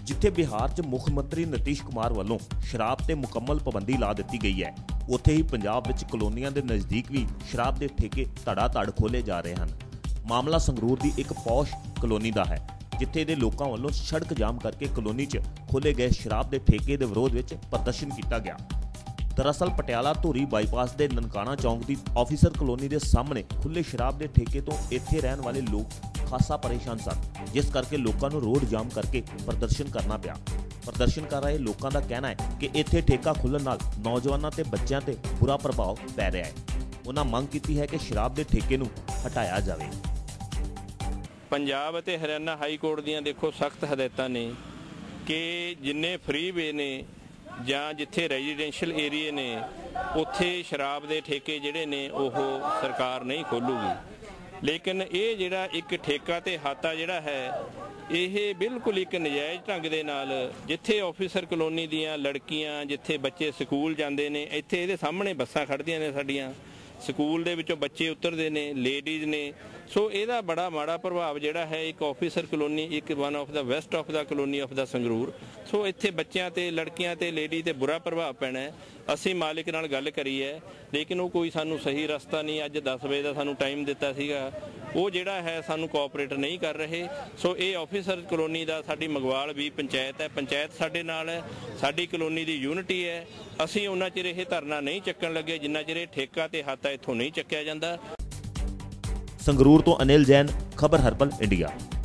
जिथे बिहार च मुख मंत्री नीतीश कुमार वालों शराब ते मुकम्मल पाबंदी ला दी गई है, उत्थे ही पंजाब विच कलोनियां दे नज़दीक भी शराब के ठेके धड़ा-धड़ खोले जा रहे हैं। मामला संगरूर की एक पौश कलोनी का है, जिथे दे लोकां वालों सड़क जाम करके कलोनी च खोले गए शराब के ठेके के विरोध में प्रदर्शन किया गया। दरअसल पटियाला धूरी बाईपास के ननकाना चौंक की ऑफिसर कलोनी के सामने खुले शराब के ठेके तो इत्थे रहने वाले लोग खासा परेशान सन, जिस करके लोगों को रोड जाम करके प्रदर्शन करना पिया। प्रदर्शन कर रहे लोगों का कहना है कि इत्थे ठेका खुलण नाल नौजवानों ते बच्चों ते बुरा प्रभाव पै रहा है। उन्होंने मंग की है कि शराब के ठेके नूं हटाया जाए। पंजाब ते हरियाणा हाई कोर्ट दियां देखो सख्त हदायतां ने कि जिन्ने फ्री वे ने ਜਾਂ ਜਿੱਥੇ ਰੈਜ਼ੀਡੈਂਸ਼ੀਅਲ ਏਰੀਏ ਨੇ ਉੱਥੇ ਸ਼ਰਾਬ ਦੇ ਠੇਕੇ ਜਿਹੜੇ ਨੇ ਉਹ ਸਰਕਾਰ ਨਹੀਂ ਖੋਲੂਗੀ। ਲੇਕਿਨ ਇਹ ਜਿਹੜਾ ਇੱਕ ਠੇਕਾ ਤੇ ਹਾਤਾ ਜਿਹੜਾ ਹੈ ਇਹ ਬਿਲਕੁਲ ਇੱਕ ਨਜਾਇਜ਼ ਢੰਗ ਦੇ ਨਾਲ ਜਿੱਥੇ ਆਫੀਸਰ ਕਲੋਨੀ ਦੀਆਂ ਲੜਕੀਆਂ ਜਿੱਥੇ ਬੱਚੇ ਸਕੂਲ ਜਾਂਦੇ ਨੇ ਇੱਥੇ ਇਹਦੇ ਸਾਹਮਣੇ ਬੱਸਾਂ ਖੜ੍ਹਦੀਆਂ ਨੇ ਸਾਡੀਆਂ ਸਕੂਲ ਦੇ ਵਿੱਚੋਂ ਬੱਚੇ ਉਤਰਦੇ ਨੇ ਲੇਡੀਜ਼ ਨੇ ਸੋ ਇਹਦਾ ਬੜਾ ਮਾੜਾ ਪ੍ਰਭਾਵ ਜਿਹੜਾ ਹੈ ਇੱਕ ਆਫੀਸਰ ਕਲੋਨੀ ਇੱਕ one of the west of the colony of the Sangrur so ਇੱਥੇ ਬੱਚਿਆਂ ਤੇ ਲੜਕੀਆਂ ਤੇ ਲੇਡੀ ਤੇ ਬੁਰਾ ਪ੍ਰਭਾਵ ਪੈਣਾ ਹੈ। ਅਸੀਂ ਮਾਲਿਕ ਨਾਲ ਗੱਲ ਕਰੀ ਹੈ ਲੇਕਿਨ ਉਹ ਕੋਈ ਸਾਨੂੰ ਸਹੀ ਰਸਤਾ ਨਹੀਂ ਅੱਜ 10 ਵਜੇ ਦਾ ਸਾਨੂੰ ਟਾਈਮ ਦਿੱਤਾ ਸੀਗਾ ਉਹ ਜਿਹੜਾ ਹੈ ਸਾਨੂੰ ਕੋਆਪਰੇਟ ਨਹੀਂ ਕਰ ਰਹੇ। ਸੋ ਇਹ ਆਫੀਸਰ ਕਲੋਨੀ ਦਾ ਸਾਡੀ ਮਗਵਾਲ ਵੀ ਪੰਚਾਇਤ ਹੈ ਪੰਚਾਇਤ ਸਾਡੇ ਨਾਲ ਹੈ ਸਾਡੀ ਕਲੋਨੀ ਦੀ ਯੂਨਿਟੀ ਹੈ ਅਸੀਂ ਉਹਨਾਂ ਚਿਰ ਇਹ ਧਰਨਾ ਨਹੀਂ ਚੱਕਣ ਲੱਗੇ ਜਿੰਨਾ ਚਿਰ ਇਹ ਠੇਕਾ ਤੇ ਹਾਤਾ ਇੱਥੋਂ ਨਹੀਂ ਚੱਕਿਆ ਜਾਂਦਾ। संगरूर तो अनिल जैन, खबर हर्बल इंडिया।